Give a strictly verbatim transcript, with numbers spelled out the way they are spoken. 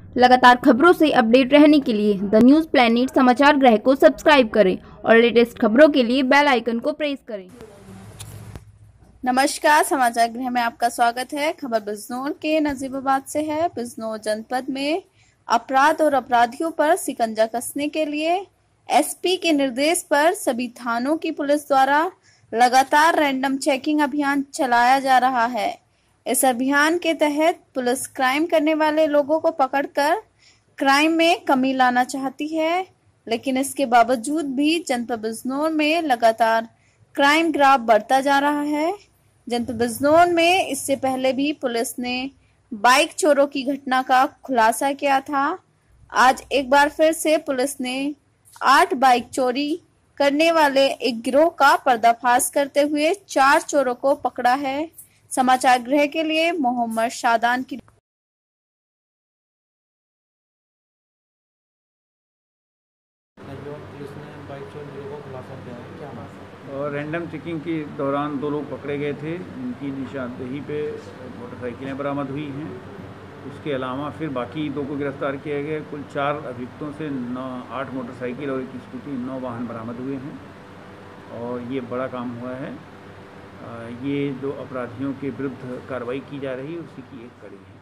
लगातार खबरों से अपडेट रहने के लिए द न्यूज़ प्लैनेट समाचार गृह को सब्सक्राइब करें और लेटेस्ट खबरों के लिए बेल आइकन को प्रेस करें। नमस्कार, समाचार गृह में आपका स्वागत है। खबर बिजनौर के नजीबाबाद से है। बिजनौर जनपद में अपराध और अपराधियों पर शिकंजा कसने के लिए एसपी के निर्देश पर सभी थानों की पुलिस द्वारा लगातार रैंडम चेकिंग अभियान चलाया जा रहा है। इस अभियान के तहत पुलिस क्राइम करने वाले लोगों को पकड़कर क्राइम में कमी लाना चाहती है, लेकिन इसके बावजूद भी जनपद बिजनौर में लगातार क्राइम ग्राफ बढ़ता जा रहा है। जनपद बिजनौर में इससे पहले भी पुलिस ने बाइक चोरों की घटना का खुलासा किया था। आज एक बार फिर से पुलिस ने आठ बाइक चोरी करने वाले एक गिरोह का पर्दाफाश करते हुए चार चोरों को पकड़ा है। समाचार गृह के लिए मोहम्मद शादान की पुलिस ने बाइक चोरी को खुलासा किया है। क्या और रैंडम चेकिंग के दौरान दो लोग पकड़े गए थे, जिनकी निशानदेही पे मोटरसाइकिलें बरामद हुई हैं। उसके अलावा फिर बाकी दो को गिरफ्तार किया गया। कुल चार अभियुक्तों से नौ आठ मोटरसाइकिल और एक स्कूटी नौ वाहन बरामद हुए हैं और ये बड़ा काम हुआ है। ये दो अपराधियों के विरुद्ध कार्रवाई की जा रही है, उसी की एक कड़ी है।